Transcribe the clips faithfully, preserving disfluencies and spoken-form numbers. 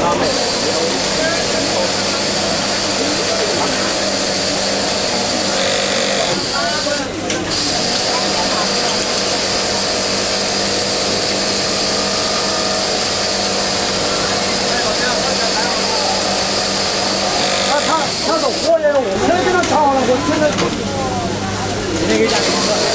他说火焰，我们跟他吵了，我现在今天给讲。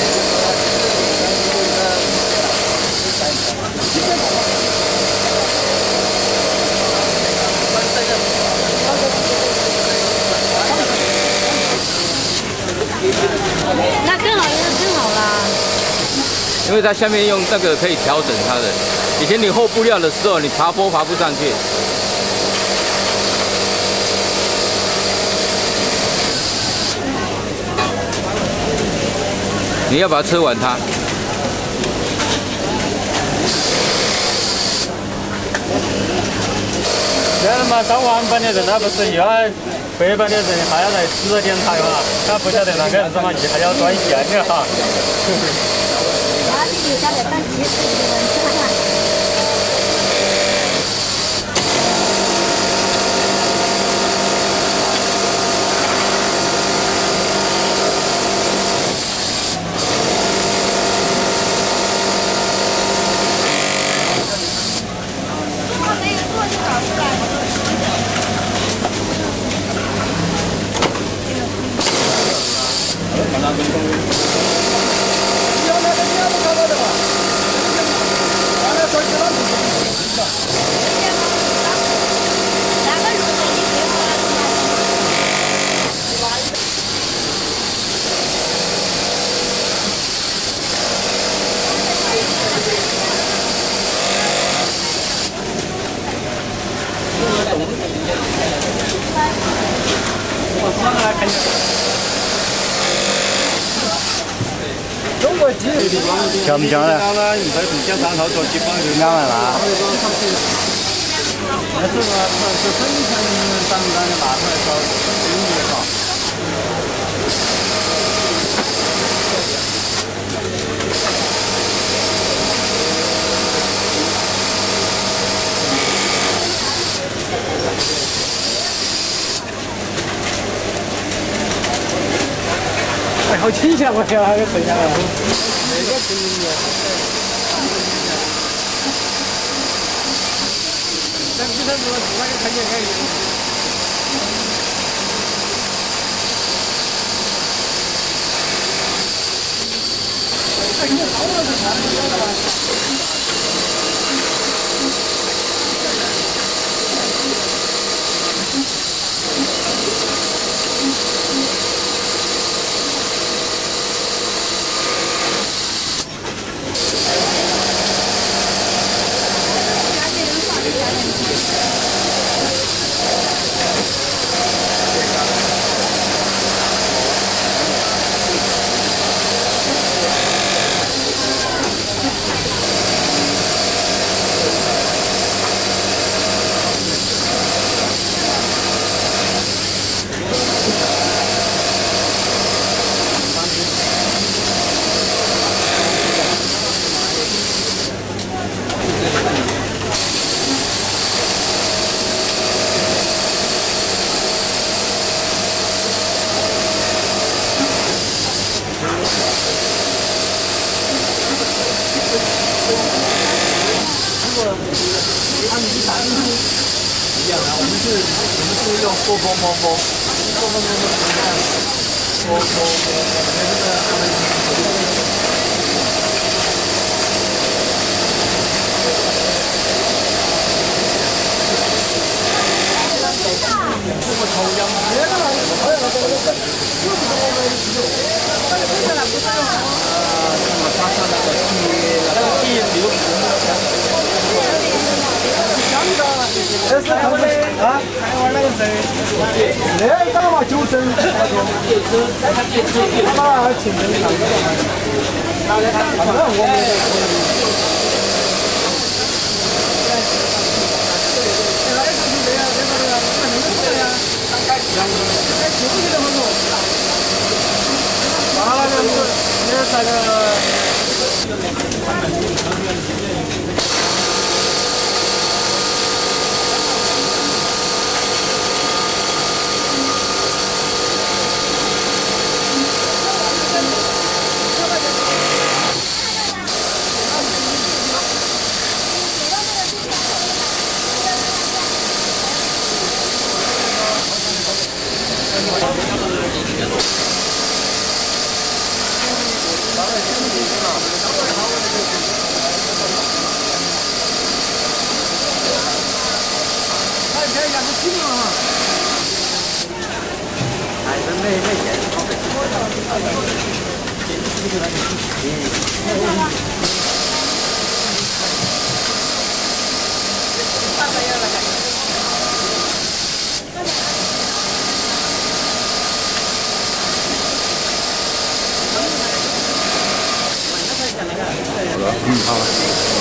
那更好，更好啦。 因为它下面用那个可以调整它的。以前你厚布料的时候，你爬坡爬不上去。 你要把它车完它。 那他妈上晚班的人，那不是又要白班的人还要来指点他哈？他不晓得那个人什么，你还要转线的哈。 他就晓得当技术的人去看看。 强不强呢？你在底下上头做几帮就两万啦。那是说是分成当当的拿出来说，经济哈。 哎，好清闲我天，那个水下来。 那你说是那个看见看见。哎，你好了是看得到的吧？ 一样的，我们是，我们是用波波摸摸，波波摸摸怎么样？波波摸摸，那个他们。这么抽样吗？别的了，还有那个那个，就是我们有，那个不是了，不是了。啊，那么他上那个地，那个地流流。 这是他们啊，开玩那个谁？那干嘛九升？他说九升，他妈清蒸汤。反正我们。完了，这是这是那个。 那现在养个鸡了哈。哎，这没没钱，好的。半个月了，感觉。 好了，嗯，好。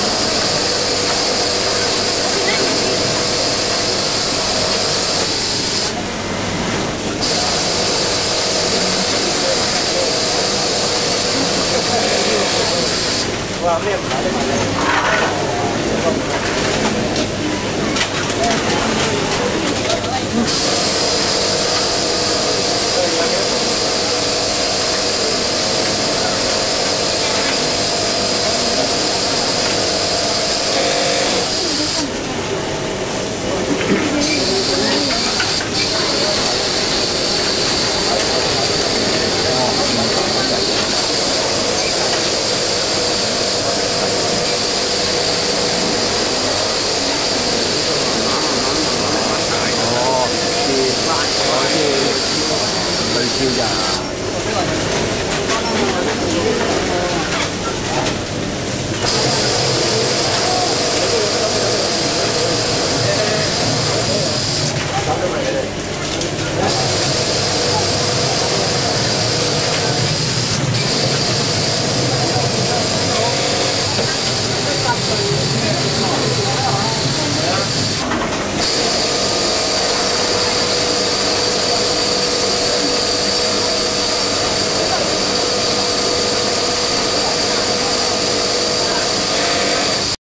哇，面不来的很休假。